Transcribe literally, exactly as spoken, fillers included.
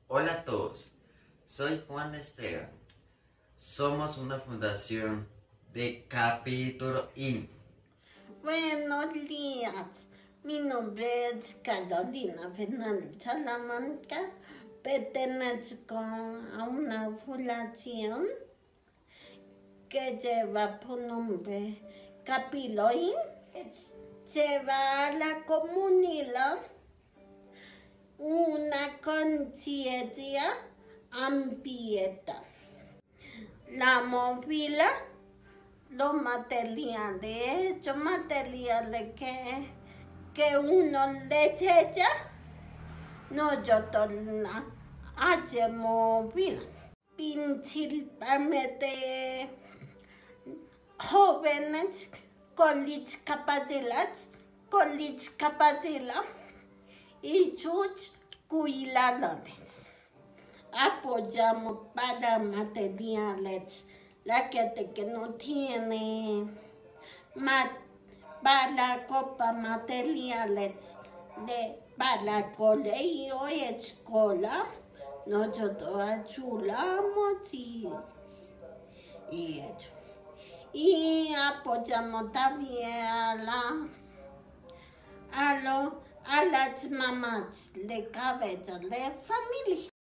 Hola a todos, soy Juan Esteban. Somos una fundación de Capítulo In. Buenos días, mi nombre es Carolina Fernández Salamanca, pertenezco a una fundación que lleva por nombre Capítulo In. Lleva a la comunidad una conciencia ambiental. La movila, los materiales, los materiales que, que uno desecha, nosotros la hacemos vida. Principalmente jóvenes con discapacidad, con discapacidad y sus cuidadores. Apoyamos para materiales, la gente que no tiene, para copa materiales de, para colegio y escuela, nosotros ayudamos y, y eso. Y apoyamos también a, la, a, lo, a las mamás de cabeza de familia.